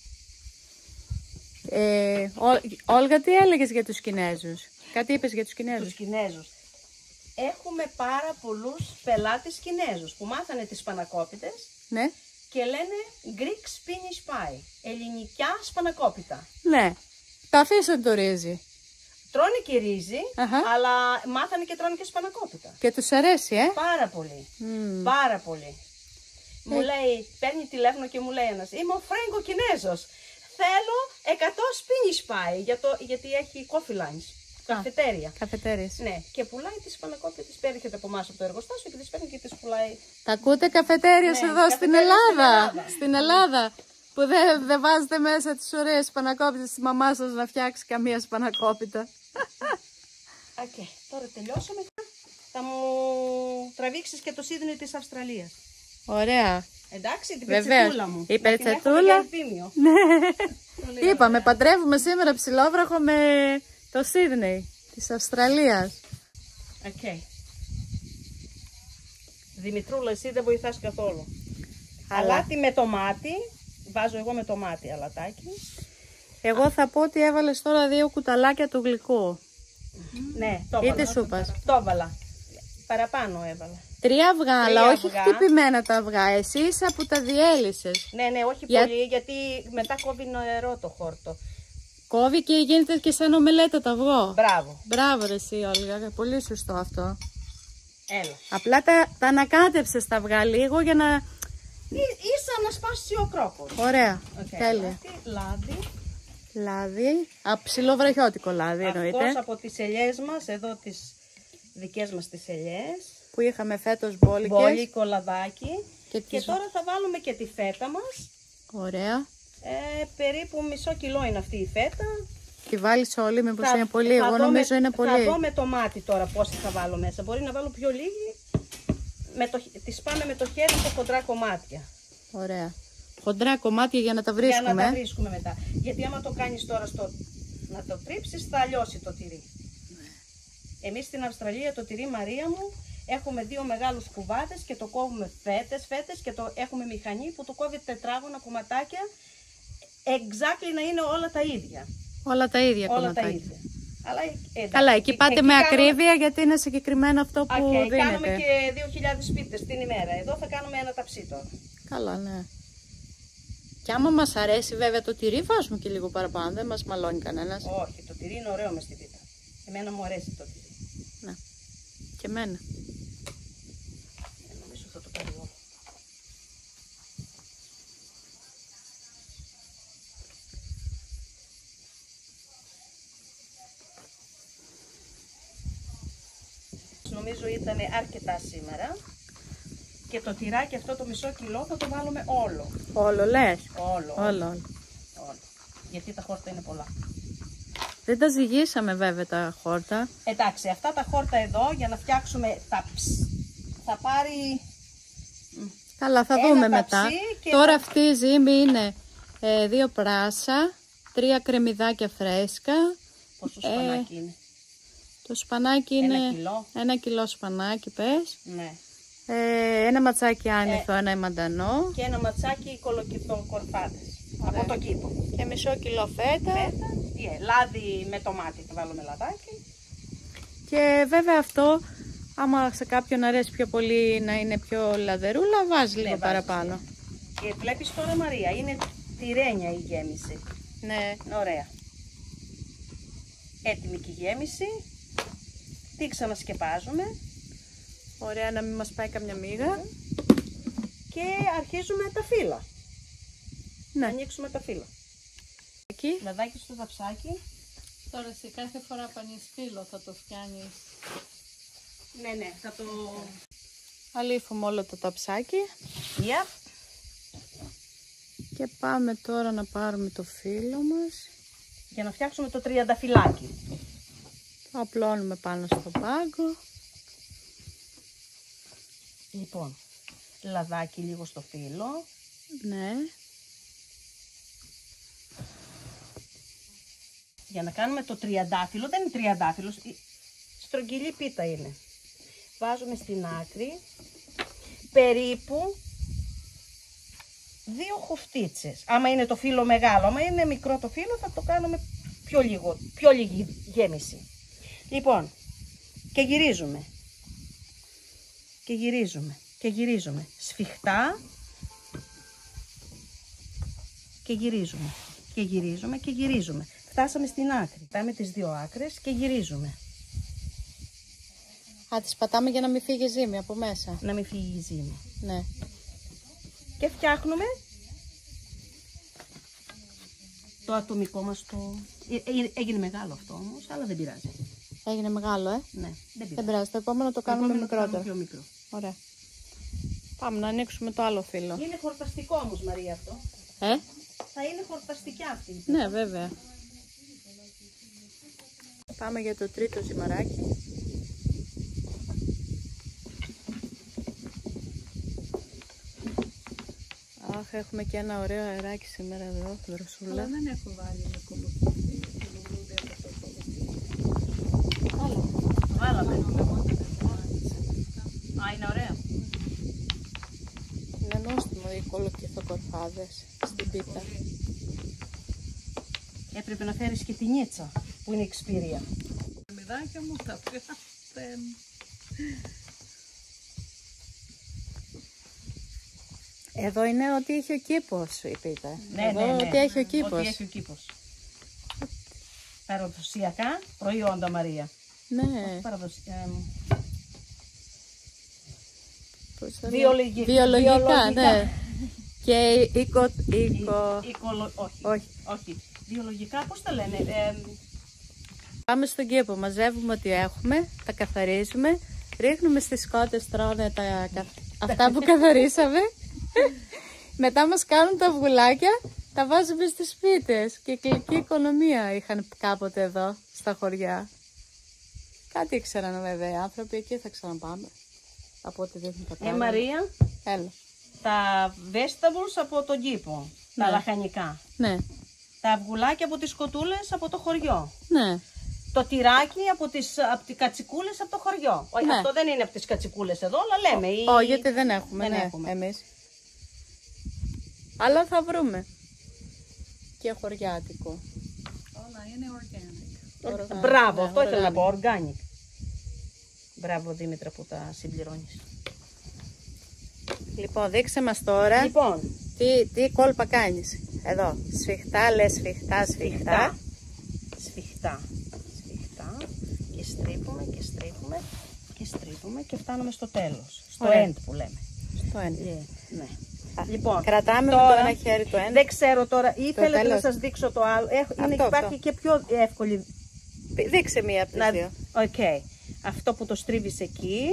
Ε, Ό- Όλγα, τι έλεγες για τους Κινέζους? Κάτι είπες για τους Κινέζους? Τους Κινέζους. Έχουμε πάρα πολλούς πελάτες Κινέζους που μάθανε τις σπανακόπιτες Ναι. και λένε Greek spinach pie, ελληνικιά σπανακόπιτα. Ναι. Τα αφήσαν το ρύζι. Τρώνε και ρύζι, Αχα. αλλά μάθανε και τρώνε και σπανακόπιτα. Και τους αρέσει, ε. Πάρα πολύ. Μμμ. Πάρα πολύ. Μου λέει, παίρνει τηλέφωνο και μου λέει ένας, είμαι ο Φρέγκο Κινέζος. Θέλω εκατό spinach pie, για το, γιατί έχει coffee lunch, καφετέρια. Καφετέρειες. Ναι, και πουλάει τις σπανακόπιτες, πέρχεται από εμάς από το εργοστάσιο και τις παίρνει και τις πουλάει. Τα ακούτε καφετέριες Ναι, εδώ στην καφετέριες στην Ελλάδα. Ελλάδα. Στην Ελλάδα. Που δεν δεν βάζετε μέσα τις ωραίες σπανακόπιτες στη μαμά σας να φτιάξει καμία σπανακόπιτα. Οκ, τώρα τελειώσαμε. Θα μου τραβήξεις και το σίδνεο της Αυστραλίας. Ωραία. Εντάξει, την Βεβαίως. πετσετούλα μου. Η Να την έχουμε πετσετούλα. για ενθύμιο. Είπαμε, παντρεύουμε σήμερα Ψηλόβραχο με το Σίδνεϊ της Αυστραλίας. Οκ. Δημητρούλα, εσύ δεν βοηθάς καθόλου. Αλλά- Αλάτι με τομάτι. Βάζω εγώ με τομάτι αλατάκι. Εγώ θα πω ότι έβαλες τώρα δύο κουταλάκια του γλυκού. Ναι, το Ή έβαλα. της σούπας. Το έβαλα. Παραπάνω έβαλα. Τρία αυγά, αλλά Τρία όχι αυγά. χτυπημένα τα αυγά. Εσύ είσαι που τα διέλυσες. Ναι, ναι, όχι Για- πολύ, γιατί μετά κόβει νερό το χόρτο. Κόβει και γίνεται και σαν ομελέτα το αυγό. Μπράβο. Μπράβο ρε εσύ Όλγα, πολύ σωστό αυτό. Έλα. Απλά τα, τα ανακάτεψες τα αυγά λίγο για να... Ή- Ίσα να σπάσει ο κρόκος. Ωραία, Οκ, τέλεια. αλάτι, λάδι. Λάδι, α, ψιλοβραχιώτικο λάδι εννοείται, Αυτός από τις ελιές μας, εδώ τις δικές μας τις ελιές. που είχαμε φέτος μπόλικες. Μπόλικο λαδάκι. Και Και, τις- τώρα θα βάλουμε και τη φέτα μας. Ωραία. Ε, περίπου μισό κιλό είναι αυτή η φέτα. Τη βάλεις όλη, μήπως Θα- είναι πολύ, θα εγώ δω νομίζω με, είναι Θα πολύ. δω με το μάτι τώρα πόση θα βάλω μέσα. Μπορεί να βάλω πιο λίγη. Με το, τις πάμε με το χέρι σε χοντρά κομμάτια. Ωραία. Χοντρά κομμάτια για να τα Για να βρίσκουμε. τα βρίσκουμε μετά. Γιατί άμα το κάνεις τώρα στο, να το τρίψεις θα λιώσει το τυρί. Εμείς στην Αυστραλία το τυρί, Μαρία μου, έχουμε δύο μεγάλους κουβάδες και το κόβουμε φέτες, φέτες και το έχουμε μηχανή που το κόβει τετράγωνα κομματάκια. Exactly να είναι όλα τα ίδια. Όλα τα ίδια Όλα τα κομματάκια. ίδια. Αλλά, ε, εντάξει, Καλά, εκεί πάτε με κάνουμε- ακρίβεια γιατί είναι συγκεκριμένο αυτό που Οκ, κάνουμε δίνετε. και δύο χιλιάδες πίτες την ημέρα. Εδώ θα κάνουμε ένα ταψί τώρα. Καλά, ναι. Και άμα μας αρέσει βέβαια το τυρί, βάζουμε και λίγο παραπάνω, δεν μας μαλώνει κανένας. Όχι, το τυρί είναι ωραίο μες στην πίτα. Εμένα μου αρέσει το τυρί. Ναι. Και εμένα. Ε, νομίζω θα το πάρει όλο. Νομίζω ήταν αρκετά σήμερα. Και το τυράκι αυτό το μισό κιλό θα το βάλουμε όλο. Όλο λες. Όλο. Όλο, όλο. όλο. Γιατί τα χόρτα είναι πολλά. Δεν τα ζυγίσαμε βέβαια τα χόρτα. Εντάξει, αυτά τα χόρτα εδώ για να φτιάξουμε τα ψ, θα πάρει... Καλά, θα ένα δούμε ταψί μετά. και Τώρα ένα- αυτή η ζύμη είναι ε, δύο πράσα, τρία κρεμμυδάκια φρέσκα. Πόσο Ε, σπανάκι είναι? Το σπανάκι Ένα είναι κιλό. ένα κιλό σπανάκι, πες. Ναι. Ε, ένα ματσάκι άνηθο, ένα εμαντανό. Και ένα ματσάκι κολοκυθό κορφάτες. Από τον κήπο. Και μισό κιλό φέτα. Φέτα, yeah, λάδι με τομάτι, θα βάλουμε λαδάκι. Και βέβαια αυτό, άμα σε κάποιον αρέσει πιο πολύ να είναι πιο λαδερούλα, βάζει λίγο βάζεις, παραπάνω. Και βλέπεις τώρα, Μαρία, είναι τυρένια η γέμιση. Ναι. Ωραία. Έτοιμη και η γέμιση. Τι ξανασκεπάζουμε. Ωραία, να μην μας πάει καμιά μύγα. Και αρχίζουμε τα φύλλα. Ναι. Να ανοίξουμε τα φύλλα. Εκεί. Λαδάκι στο δαψάκι. Τώρα σε κάθε φορά που ανοίξεις φύλλο θα το φτιάνεις. Ναι, ναι, θα το... Αλήφουμε όλο το ταψάκι. Yep. Και πάμε τώρα να πάρουμε το φύλλο μας. Για να φτιάξουμε το τριανταφυλάκι. Το απλώνουμε πάνω στο πάγκο. Λοιπόν, λαδάκι λίγο στο φύλλο. Ναι. Για να κάνουμε το τριαντάφυλλο, δεν είναι τριαντάφυλλος, η στρογγυλή πίτα είναι. Βάζουμε στην άκρη περίπου δύο χοφτίτσες. Άμα είναι το φύλλο μεγάλο, άμα είναι μικρό το φύλλο θα το κάνουμε πιο λίγο, πιο λίγη γέμιση. Λοιπόν, και γυρίζουμε. Και γυρίζουμε. Και γυρίζουμε. Σφιχτά. Και γυρίζουμε. Και γυρίζουμε και γυρίζουμε. Φτάσαμε στην άκρη. Πάμε τις δύο άκρες και γυρίζουμε. Α, τις πατάμε για να μην φύγει ζύμη από μέσα. Να μην φύγει η ζύμη. Ναι. Και φτιάχνουμε το ατομικό μας το... Ε, ε, έγινε μεγάλο αυτό όμως, αλλά δεν πειράζει. Έγινε μεγάλο, ε. Ναι, δεν Δεν πειράζει. πειράζει. Το επόμενο το κάνουμε Επόμενο το κάνουμε μικρότερο. πιο μικρό. Ωραία. Πάμε να ανοίξουμε το άλλο φύλλο. Είναι χορταστικό όμως, Μαρία, αυτό. Ε, Θα είναι χορταστική αυτή. ναι, βέβαια. Πάμε για το τρίτο ζυμαράκι. Αχ, έχουμε και ένα ωραίο αεράκι σήμερα εδώ, δροσούλα. Αλλά δεν έχω βάλει με κολοκύθι. Βάλαμε. Α, είναι ωραίο. Είναι νόστιμο οι κολοκυθοκορφάδες στην πίτα. Έπρεπε να φέρεις και την ίτσα, που είναι εξπυρία. Τα μυδάκια μου τα πιάσουν. Εδώ είναι ότι έχει ο κήπος, η πίτα. Ναι, Εδώ ναι, ναι. ότι έχει ο κήπος. Ότι έχει ο κήπος. Παραδοσιακά προϊόντα, Μαρία. Ναι. Παραδοσιακά. ε, Πώς το Βιολογι- λέω? Βιολογικά, βιολογικά. ναι. Και οικο... οικο... Οικολο... Όχι. Όχι. Όχι. Βιολογικά, πώς τα λένε. Ε, Πάμε στον κήπο, μαζεύουμε ό,τι έχουμε, τα καθαρίζουμε, ρίχνουμε στις σκότες, τρώνε τα... κα- αυτά που καθαρίσαμε. Μετά μας κάνουν τα αυγουλάκια, τα βάζουμε στις σπίτες. Κυκλική οικονομία είχαν κάποτε εδώ, στα χωριά. Κάτι ήξεραν βέβαια οι άνθρωποι, εκεί θα ξαναπάμε. Από ό,τι δείχνει τα ε, πράγματα. Μαρία, Έλα. τα vegetables από τον κήπο. Τα Ναι. λαχανικά. Ναι, Τα αυγουλάκια από τις κοτούλες από το χωριό. ναι. Το τυράκι από τις, από τις κατσικούλες από το χωριό. Όχι, Ναι. αυτό δεν είναι από τις κατσικούλες εδώ, αλλά λέμε. ή- Ω, γιατί δεν έχουμε, Δεν ναι, έχουμε. εμείς. Αλλά θα βρούμε. Και χωριάτικο. Όλα είναι organic. Οργάνικο, Μπράβο, ναι, αυτό ήθελα να οργάνικο. πω, organic. Μπράβο, Δήμητρα, που τα συμπληρώνεις. Λοιπόν, δείξε μας τώρα Λοιπόν, τι, τι κόλπα κάνεις. Εδώ, σφιχτά, λες σφιχτά, σφιχτά. σφιχτά. Σφιχτά. Και στρίβουμε και στρίβουμε και στρίβουμε και φτάνουμε στο τέλος. Στο Ωραία. end που λέμε. Στο ένα. Ε, ναι. Α, Λοιπόν, κρατάμε τώρα, με το ένα χέρι το ένα. δεν ξέρω τώρα, ή θέλετε να τέλος. σας δείξω το άλλο. Έχω, είναι, Αυτό, υπάρχει αυτό. και πιο εύκολη. Δείξε μία από τις Να, δύο. okay. Αυτό που το στρίβεις εκεί.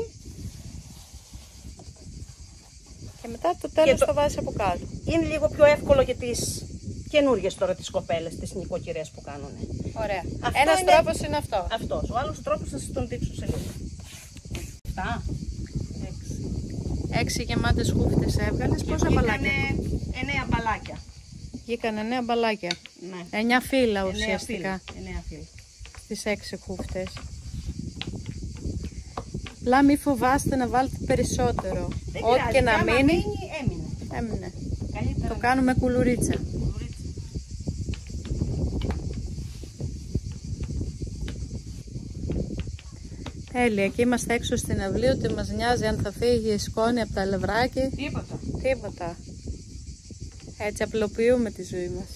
Και μετά το τέλος το- το βάζεις από κάτω. Είναι λίγο πιο εύκολο για τις καινούργιες τώρα τις κοπέλες, τις νοικοκυρές που κάνουν. Ωραία. Αυτό Ένας είναι- τρόπος είναι αυτό. Αυτός. Ο άλλος τρόπος θα σας τον δείξω σε λίγο. Αυτά. Έξι. Έξι γεμάτες χούφτες έβγαλες. Πόσα μπαλάκια? εννέα μπαλάκια. Βγήκαν εννέα μπαλάκια. Ναι. Εννιά φύλλα Εννέα ουσιαστικά φύλλα. Εννέα φύλλα. στις έξι χούφτες. Απλά μη φοβάστε να βάλετε περισσότερο. Δεν Ό,τι πειράζει, και να άμα μείνει, μείνει, έμεινε. έμεινε. Καλύτερα Το να- κάνουμε κουλουρίτσα. Τέλεια, και είμαστε έξω στην αυλή, ούτε μας νοιάζει αν θα φύγει η σκόνη από τα αλευράκι. Τίποτα. Τίποτα. Έτσι απλοποιούμε τη ζωή μας.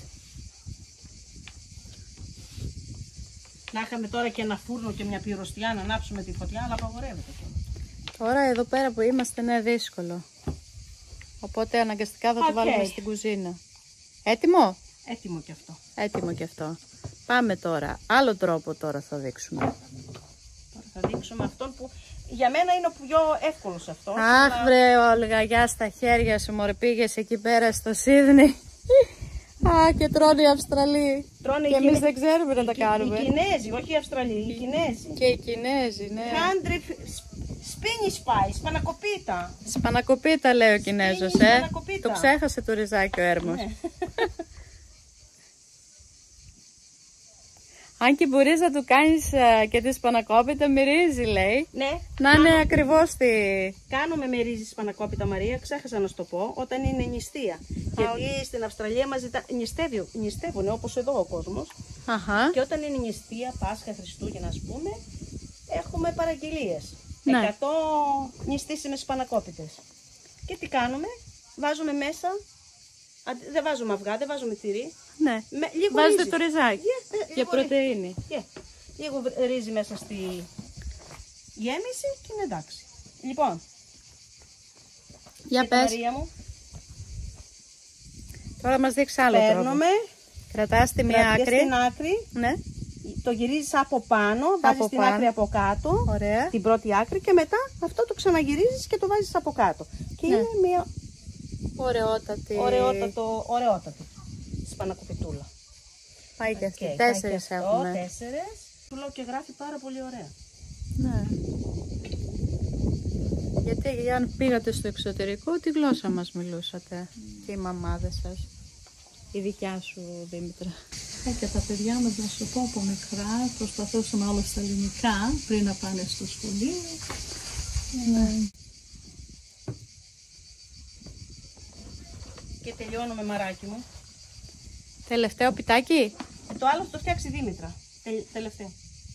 Να είχαμε τώρα και ένα φούρνο και μια πυροστιά να ανάψουμε τη φωτιά, αλλά απαγορεύεται τώρα. Τώρα εδώ πέρα που είμαστε είναι δύσκολο. Οπότε αναγκαστικά θα το Οκ. βάλουμε στην κουζίνα. Έτοιμο? Έτοιμο κι αυτό. Έτοιμο και αυτό. Πάμε τώρα. Άλλο τρόπο τώρα θα δείξουμε. Τώρα θα δείξουμε αυτόν που για μένα είναι ο πιο εύκολος αυτός. Αχ αλλά- βρε Όλγα, γεια στα χέρια σου μωρέ, πήγες εκεί πέρα στο Σίδνεϊ. Α, και τρώνε οι Αυστραλοί. Τρώνε Και οι εμείς Κινέ- δεν ξέρουμε να τα Οι- κάνουμε. Οι Κινέζοι, όχι οι Αυστραλοί, οι Κινέζοι. Και οι Κινέζοι, ναι. Χάντρι, σπίνι σπάι, σπανακοπίτα. Σπανακοπίτα λέει ο Κινέζος, Σπίνι, ε. σπανακοπίτα. Το ξέχασε το ριζάκι ο Έρμος. Ναι. Αν και μπορείς να του κάνεις α, και τη σπανακόπιτα μυρίζει λέει. Ναι, Να είναι ακριβώς τη... κάνουμε με ρύζι σπανακόπιτα, Μαρία, ξέχασα να σου το πω, όταν είναι νηστεία. Γιατί στην Αυστραλία μας ζητά, νηστεύει, νηστεύουν όπως εδώ ο κόσμος. Αχα. Και όταν είναι νηστεία, Πάσχα, Χριστούγεννα, ας πούμε, έχουμε παραγγελίες. Ναι. εκατό νηστήσιμες σπανακόπιτες. Και τι κάνουμε, βάζουμε μέσα, αντί- δεν βάζουμε αυγά, δεν βάζουμε τυρί, Ναι. με, λίγο Βάζετε ρύζι. το ριζάκι. Yeah, ε, Για λίγο πρωτεΐνη. ρύζι. Yeah. Λίγο βρ- ρύζι μέσα στη γέμιση και είναι εντάξει. Λοιπόν, Για κοίτα, πες. Μαρία μου, Τώρα μας δείξει άλλο τρόπο. παίρνουμε, Κρατάς τη μία κρατιές άκρη. στην άκρη, Ναι. το γυρίζεις από πάνω, βάζεις την πάνω. άκρη από κάτω, Ωραία. την πρώτη άκρη και μετά αυτό το ξαναγυρίζεις και το βάζεις από κάτω. Και Ναι. είναι μια Ωραιότατη. ωραιότατο, ωραιότατη σπανακοπιτούλα. Πάει και αυτή. Οκ, πάει Τέσσερις και αυτό, έχουμε. Τέσσερες. Του λέω και γράφει πάρα πολύ ωραία. Ναι. Γιατί αν πήγατε στο εξωτερικό, τι γλώσσα μας μιλούσατε, και οι μαμάδες σας, η δικιά σου Δήμητρα. Ε, και τα παιδιά μας, να σου πω, από μικρά προσπαθούσαν όλα στα ελληνικά πριν να πάνε στο σχολείο. Ε, Και τελειώνουμε, μαράκι μου. Τελευταίο πιτάκι. Ε, το άλλο θα το φτιάξει η Δήμητρα. Τελ, τελευταίο.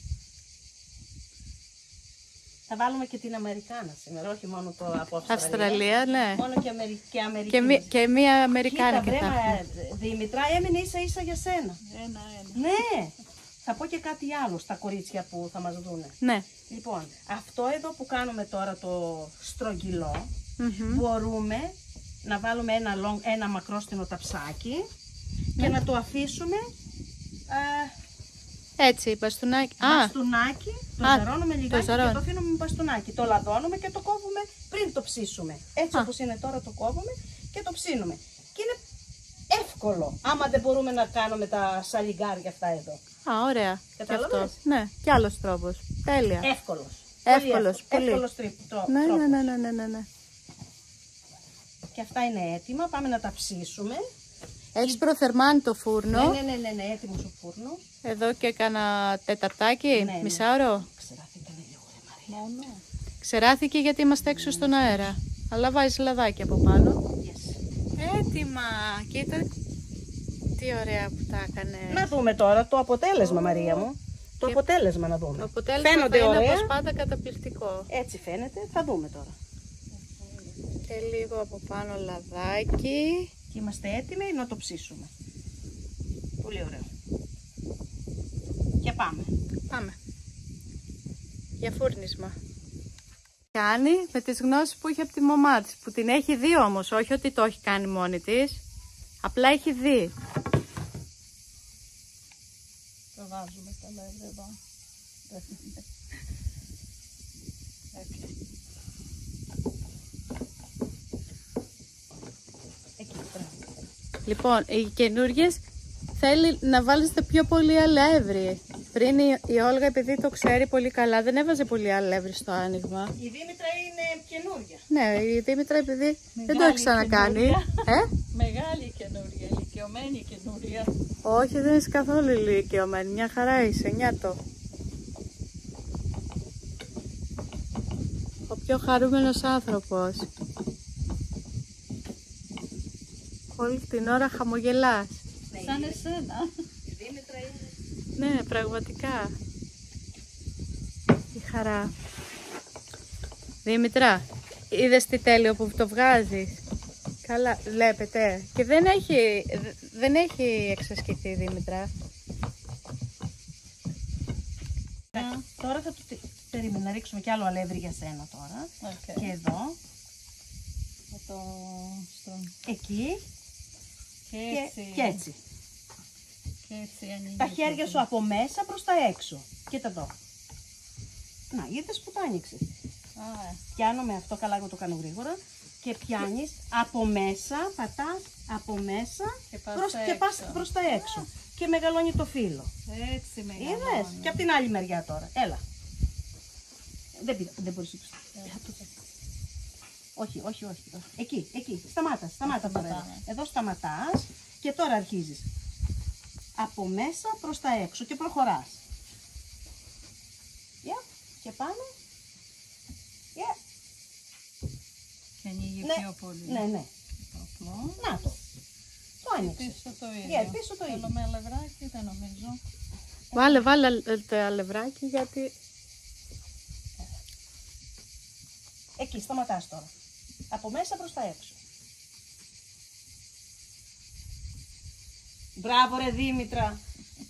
Θα βάλουμε και την Αμερικάνα σήμερα, όχι μόνο το από Αυστραλία. Αυστραλία, ναι. Μόνο και, Αμερι... και Αμερική. Και, μη- και μία Κοίτα, Αμερικάνικη βρε, θα μα, έχουμε. Δήμητρα, έμεινε ίσα ίσα για σένα. Ένα-ένα. Ναι, θα πω και κάτι άλλο στα κορίτσια που θα μας δούνε. Ναι. Λοιπόν, αυτό εδώ που κάνουμε τώρα το στρογγυλό, Μμμ. μπορούμε να βάλουμε ένα, long, ένα μακρόστινο ταψάκι και να το αφήσουμε ε, Έτσι, μπαστούνάκι. Α, μπαστούνάκι, το Α, ζαρώνουμε το λιγάκι και ζαρώνει. το αφήνουμε με μπαστούνάκι. Το λαδώνουμε και το κόβουμε πριν το ψήσουμε. Έτσι Α. όπως είναι τώρα το κόβουμε και το ψήνουμε. Και είναι εύκολο, άμα δεν μπορούμε να κάνουμε τα σαλιγκάρια αυτά εδώ. α, ωραία. Και Κατάλαβες? αυτό. Ναι, και άλλος τρόπος. Τέλεια. Εύκολος. Εύκολος, πολύ. Εύκολος τρί- τρό- Ναι, τρόπος. ναι, ναι, ναι, ναι, ναι, ναι. Και αυτά είναι έτοιμα. Πάμε να τα ψήσουμε. Έχεις προθερμάνει το φούρνο. Ναι, ναι, ναι, ναι, ναι, έτοιμος ο φούρνος. Εδώ και κάνα τεταρτάκι, Ναι, ναι. μισάωρο. Ξεράθηκανε λίγο, ρε Μαρία. Ξεράθηκε γιατί είμαστε έξω στον αέρα. Αλλά βάζεις λαδάκι από πάνω. Yes. Έτοιμα! Κοίτα τι ωραία που τα έκανε. Να δούμε τώρα το αποτέλεσμα, Μαρία μου. Το Και- αποτέλεσμα να δούμε. Το αποτέλεσμα Φαίνονται θα είναι ωραία. όπως πάντα καταπληκτικό. Έτσι φαίνεται. Θα δούμε τώρα. Και λίγο από πάνω λαδάκι. Και είμαστε έτοιμοι να το ψήσουμε. Πολύ ωραίο. Και πάμε. Πάμε. Για φούρνισμα. Κάνει με τις γνώσεις που έχει από τη μαμά της. Που την έχει δει όμως, όχι ότι το έχει κάνει μόνη της. Απλά έχει δει. Το βάζουμε καλά εδώ. Εκεί, μπράβο. Λοιπόν, οι καινούργιες θέλει να βάλετε πιο πολύ αλεύρι. Πριν η, η Όλγα, επειδή το ξέρει πολύ καλά, δεν έβαζε πολύ αλεύρι στο άνοιγμα. Η Δήμητρα είναι καινούρια. Ναι, η Δήμητρα επειδή Μεγάλη δεν το έχει ξανακάνει. Ε? Μεγάλη καινούρια, ηλικιωμένη καινούρια. Όχι, δεν είσαι καθόλου ηλικιωμένη. Μια χαρά είσαι, νιάτο. Ο πιο χαρούμενος άνθρωπος. Όλη την ώρα χαμογελάς. Σαν εσένα. Η Δήμητρα είναι... Ναι, πραγματικά. Η χαρά. Δήμητρα, είδες τι τέλειο που το βγάζεις. Καλά, βλέπετε. Και δεν έχει, δεν έχει εξασκηθεί η Δήμητρα. Yeah. Τώρα θα το περίμενα να ρίξουμε κι άλλο αλεύρι για σένα τώρα. Okay. Και εδώ. Θα το στρώνω. Εκεί. Και Και, έτσι. και έτσι. Και έτσι ανοίγει. Τα χέρια σου από μέσα προς τα έξω. Κοίτα εδώ. Να, είδες που το άνοιξες. Α, Πιάνω με αυτό, καλά εγώ το κάνω γρήγορα. Και πιάνεις από μέσα, πατάς από μέσα Και πας προς, στα και πας έξω. προς τα έξω. Και μεγαλώνει το φύλλο. έτσι μεγαλώνει. Είδες. Και από την άλλη μεριά τώρα. Έλα. Δεν, πειρά- δεν μπορείς να το... Όχι, όχι, όχι. Εκεί, εκεί. Σταμάτα, σταμάτα τώρα. Εδώ. Σταματάμε. Εδώ σταματάς και τώρα αρχίζεις. Από μέσα προς τα έξω και προχωράς. Yeah. Και πάμε. Yeah. Και ανοίγει Ναι. πιο πολύ. Ναι, ναι. Το απλό. Να το. Το άνοιξε. Πίσω το ίδιο. Yeah, πίσω το ίδιο. Θέλω με αλευράκι, δεν νομίζω. Βάλε, βάλε το αλευράκι γιατί... Εκεί, σταματάς τώρα. Από μέσα προς τα έξω. Μπράβο ρε Δήμητρα.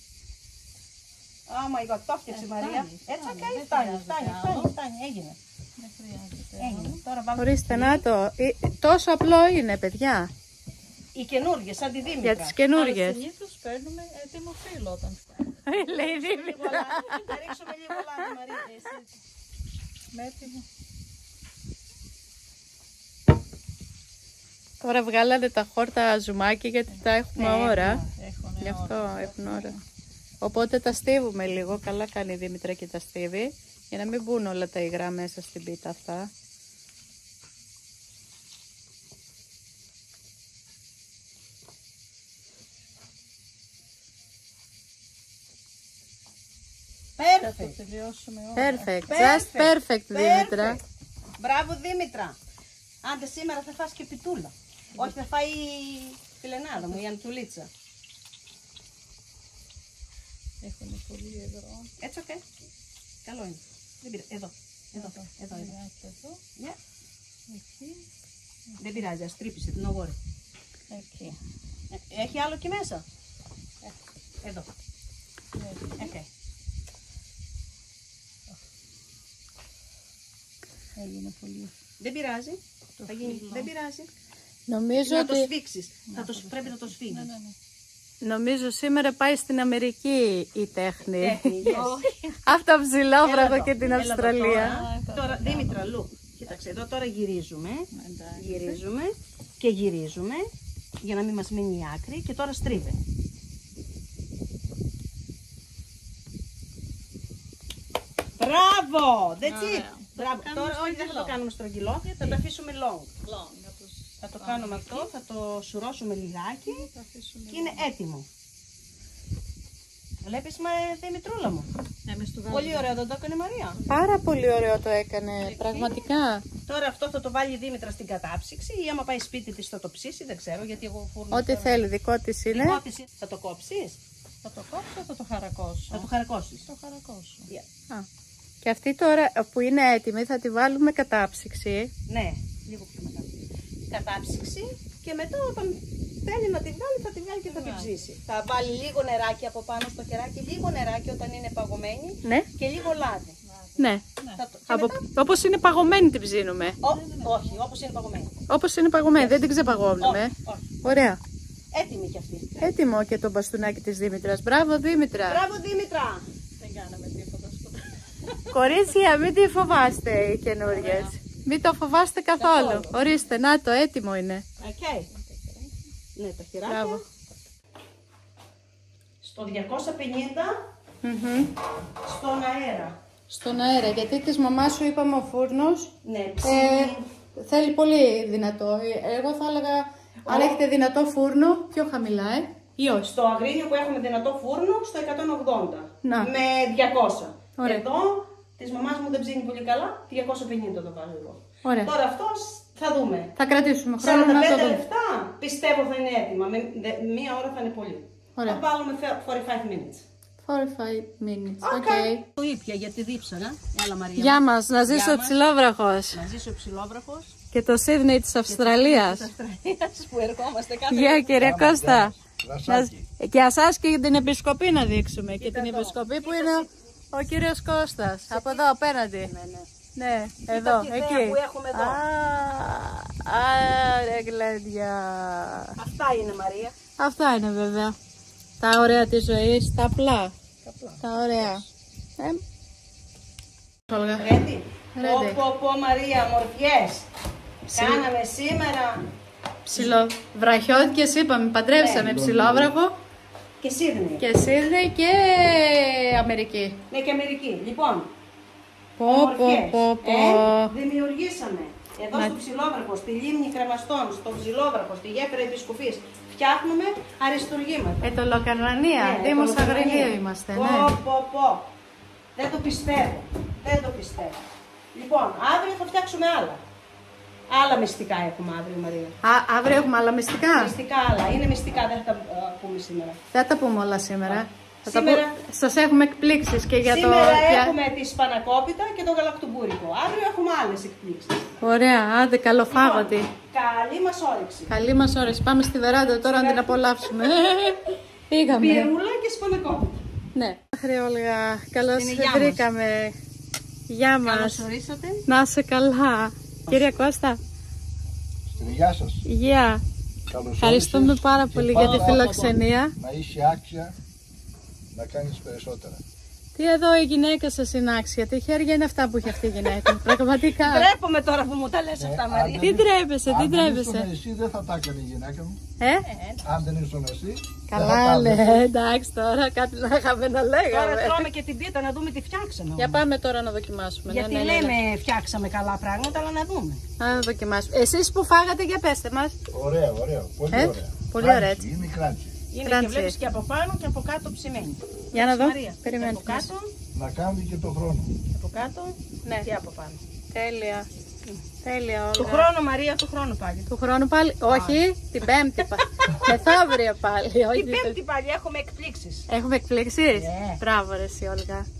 Oh my god, το έφτιαξε η Ε, Μαρία. φτάνει, Έτσι φτάνει, okay, δεν φτάνει, χρειάζεται φτάνει, άλλο. φτάνει, φτάνει, έγινε. Δεν χρειάζεται. Έγινε. Τώρα βάλουμε Ορίστε, να το. Ε, Τόσο απλό είναι, παιδιά. οι καινούργιες, σαν τη Δήμητρα. Για τις καινούργιες. Συνήθως παίρνουμε έτοιμο φύλλο όταν Λέει η Λίγο Δήμητρα. λάδι. Θα ρίξουμε λίγο λάδι, Μαρία. εσύ. με έτοιμο. Τώρα βγάλανε τα χόρτα ζουμάκι γιατί τα έχουμε Ναι, ώρα. Έχουν Γι' αυτό ώρα. έχουν ώρα. Οπότε τα στίβουμε λίγο. Καλά κάνει η Δήμητρα και τα στίβει. Για να μην μπουν όλα τα υγρά μέσα στην πίτα αυτά. Θα το Perfect. τελειώσουμε όλα. Perfect. Just perfect, Δήμητρα. Perfect. Μπράβο Δήμητρα. Άντε σήμερα θα φας και πιτούλα. Όχι, θα φάει η φιλενάδα μου, η Αντουλίτσα. Έχουν πολύ υγρό. Έτσι, οκ. Καλό είναι. Δεν πειράζει. Εδώ. Εδώ. Εδώ. εδώ. Λιγάκι εδώ. Yeah. Εκεί. Δεν πειράζει, ας τρύπησε την αγόρη. Εκεί. Ε, Έχει άλλο εκεί μέσα. Εδώ. Εκεί. Okay. Έγινε πολύ. Δεν πειράζει. Το Θα γίνει. φύλλο. Δεν πειράζει. Νομίζω Να το ότι σφίξεις. Θα το, πρέπει να το Ναι, σφίγγεις. ναι, ναι. νομίζω σήμερα πάει στην Αμερική η τέχνη. Τέχνη, yes. Από το Έλα ψηλόβραγο εδώ, και την έλα εδώ Αυστραλία. Τώρα, τώρα Δήμητρα, λου. Κοίταξε, εδώ τώρα γυρίζουμε. Εντάξει. Γυρίζουμε και γυρίζουμε για να μην μας μείνει η άκρη και τώρα στρίβε. Μπράβο! That's it! Ωραία. Μπράβο. Θα το Τώρα κάνουμε όχι, δεν θα το στρογγυλό. κάνουμε στρογγυλό, θα το αφήσουμε long. Long, να τους- Θα το κάνουμε αυτό, θα το σουρώσουμε λιγάκι θα αφήσουμε και είναι έτοιμο. Βλέπεις, μα Δημητρούλα μου. Εμείς του Πολύ ωραίο δεν το έκανε η Μαρία. Πάρα πολύ ωραίο το έκανε, πραγματικά. Τώρα αυτό θα το βάλει η Δήμητρα στην κατάψυξη ή άμα πάει σπίτι της θα το ψήσει, δεν ξέρω γιατί εγώ φούρνο. Ό,τι θέλει, δικό της είναι. Δικό της είναι. Θα το κόψεις, Θα το κόψω, θα το χαρακώσω. θα το χαρακώσεις. Θα το χαρακώσω. Yeah. Α. Και αυτή τώρα που είναι έτοιμη θα τη βάλουμε κατάψυξη. Ναι, λίγο πιο μετά. Κατάψυξη και μετά όταν θέλει να τη βγάλει θα τη βγάλει και θα τη ψήσει. Θα βάλει λίγο νεράκι από πάνω στο κεράκι, λίγο νεράκι όταν είναι παγωμένη Ναι, και λίγο λάδι. ναι. Θα το... και Από... μετά... Όπως είναι παγωμένη την ψήνουμε. Ω, όχι, όπως είναι παγωμένη. Όπως είναι παγωμένη, δεν την ξεπαγώνουμε. Όχι, όχι. Ωραία. Έτοιμη κι αυτή. Έτοιμο και το μπαστούνάκι της Δήμητρας. Μπράβο Δήμητρα. Μπράβο Δήμητρα! Δεν κάναμε τίποτα στο Κορίτσια, μην τη φοβάστε οι καινούριες. Μην το φοβάστε καθόλου. Καθόλου. Ορίστε, να το έτοιμο είναι. Οκ. Ναι, τα χειράκια. Μπράβο. στο διακόσια πενήντα Mm-hmm. στον αέρα. Στον αέρα, γιατί της μαμάς σου είπαμε ο φούρνος Ναι, ε, ψήνει. θέλει πολύ δυνατό. Εγώ θα έλεγα, αν έχετε δυνατό φούρνο, πιο χαμηλά, ε, ή όχι. Στο αγρίνιο που έχουμε δυνατό φούρνο, στο εκατόν ογδόντα. Να. Με διακόσια. Ωραία. Εδώ, της μαμάς μου δεν ψήνει πολύ καλά, διακόσια πενήντα το βάζω εγώ. Ωραία. Τώρα αυτός θα δούμε. Θα κρατήσουμε χρόνο σαράντα να το πέντε δούμε. λεπτά πιστεύω θα είναι έτοιμα. Με, δε, μία ώρα θα είναι πολύ. Ωραία. Θα βάλουμε forty five minutes. forty five minutes, οκ. Okay. Το ήπια γιατί δίψανα. Έλα Μαρία. Γεια μας, να ζήσει Γεια ο μας. ψιλόβραχος. Να ζήσει ο ψιλόβραχος. Και το Σίδνεϊ της Αυστραλίας. Της Αυστραλίας που ερχόμαστε κάθε Γεια κύριε Κώστα. Ρασάκι. Να- Και εσάς και την επισκοπή να δείξουμε. Και την επισκοπή που είναι ο κύριος Κώστας. Από εδώ απέναντι. Ναι, ναι. Ναι, εδώ, τη θέα εκεί. που έχουμε εδώ. Α, ρε γλέντια. Αυτά είναι Μαρία. Αυτά είναι βέβαια. Τα ωραία της ζωής, τα απλά. Τα ωραία. Ε. Όλγα. Ready. Ready. Πω, πω, πω Μαρία, μορφιές. Κάναμε σήμερα Ψιλο... Βραχιώτικες είπαμε, παντρέψαμε ψιλόβραχο και Σίδνεϊ. και Σίδνεϊ και Αμερική. Ναι, και Αμερική. Λοιπόν, Πω πω μορφιές. πω πω. Ε, δημιουργήσαμε εδώ Να- στο Ψιλόβραχο, στη λίμνη Κρεμαστών, στο Ψιλόβραχο, στη γέφυρα Επισκοπής, φτιάχνουμε αριστουργήματα. Ε, το Λοκανανία, Ναι, Δήμος το Λοκανανία. Αγρινίου είμαστε, Πω, ναι. πω, πω. Δεν το πιστεύω. Δεν το πιστεύω. Λοιπόν, αύριο θα φτιάξουμε άλλα. Άλλα μυστικά έχουμε αύριο, Μαρία. Α, αύριο έχουμε άλλα μυστικά. Μυστικά άλλα. Είναι μυστικά, δεν θα τα α, πούμε σήμερα. Δεν τα πούμε όλα σήμερα. Θα τα Σήμερα- πω- Σας έχουμε εκπλήξεις και για Σήμερα το... για- έχουμε τη σπανακόπιτα και το γαλακτομπούρικο. Αύριο έχουμε άλλες εκπλήξεις. Ωραία, άντε καλοφάγωτη. Λοιπόν, καλή μας όρεξη. Καλή μας ώρες. Πάμε στη βεράντα τώρα να την απολαύσουμε. Πήγαμε. Πυρούλα και σπανακόπιτα. Ναι. Χρειόλγα, καλώς Είναι γεια μας. βρήκαμε. Γεια μας. Καλώς ορίσατε. Να είσαι καλά. Κύριε Κώστα, Στην υγεία σας. υγεία. Καλώς Ευχαριστούμε όρισες πάρα και πολύ για τη πάντα φιλοξενία. να είσαι άξια να κάνεις περισσότερα. Τι εδώ η γυναίκα σας είναι άξια, τι χέρια είναι αυτά που έχει αυτή η γυναίκα. Πραγματικά. Τρέπομαι τώρα που μου τα λες αυτά, αν Μαρία. Τι τρέπεσαι, τι Αν δεν ήσουν τρέπεσαι. εσύ δεν θα τα έκανε η γυναίκα μου. Ε, Αν δεν ήσουν εσύ δεν θα καλά τα λέ, έκανε. εντάξει τώρα κάτι να είχαμε να Τώρα λέγαμε. τρώμε και την πίτα να δούμε τι φτιάξαμε. Για πάμε τώρα να δοκιμάσουμε. Γιατί ναι, ναι, ναι, ναι. λέμε φτιάξαμε καλά πράγματα, αλλά να δούμε. Να δοκιμάσουμε. Εσείς που φάγατε για πέστε μας. Ωραίο, ωραίο. Πολύ Ε, ωραία. πολύ Κράντσι, ωραία, έτσι. Είναι κράντσι. Είναι Κράντσι. και βλέπεις και από πάνω και από κάτω ψημένη. Για να δω. Μαρία, και Περιμένετε. από κάτω, Να κάνει και το χρόνο. από κάτω Ναι. και από πάνω. Τέλεια. Τέλεια όλα. Του χρόνου, Μαρία, του χρόνου πάλι. Του χρόνου πάλι. Όχι, την Πέμπτη πάλι. Μεθαύριο πάλι. Όχι, Την Πέμπτη πάλι έχουμε εκπλήξεις. Έχουμε εκπλήξεις. Ναι. Μπράβο ρε εσύ Όλγα.